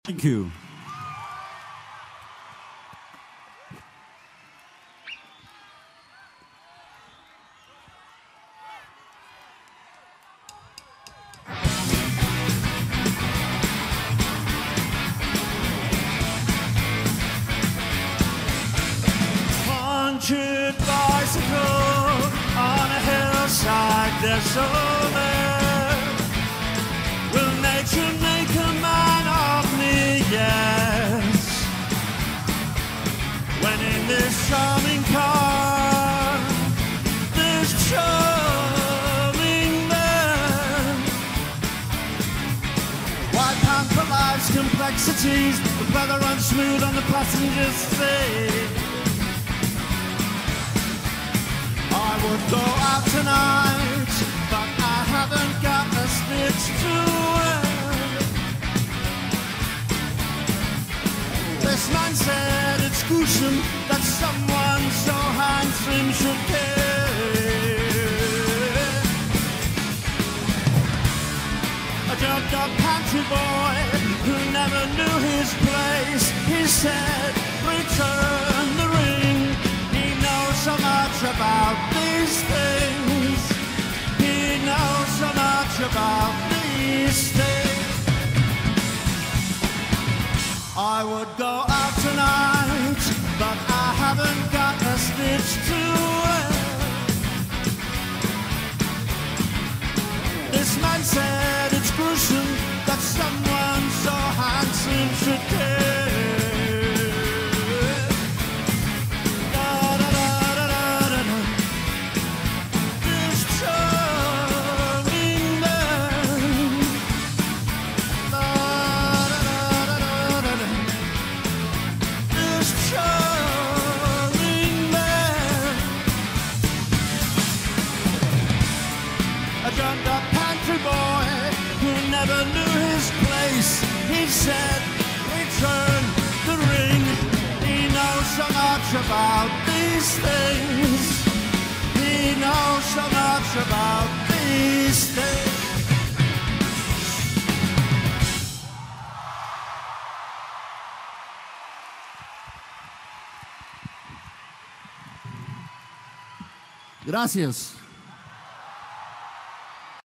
Thank you. Bicycle on a hillside desolate. Will nature make a man of me? Yes. When in this charming car, this charming man, white hand for life's complexities, the weather runs smooth on the passenger seat. I would go out tonight, but I haven't got a stitch to wear. This man said it's gruesome that someone so handsome should care. A jumped-up pantry boy who never knew his place, he said, return the ring. He knows so much about these things. He knows so much about these things. I would go out tonight, but I haven't got a stitch to wear. This man said it's gruesome that someone so handsome should care. A pantry boy who never knew his place, he said, return the ring. He knows so much about these things. He knows so much about these things. Gracias.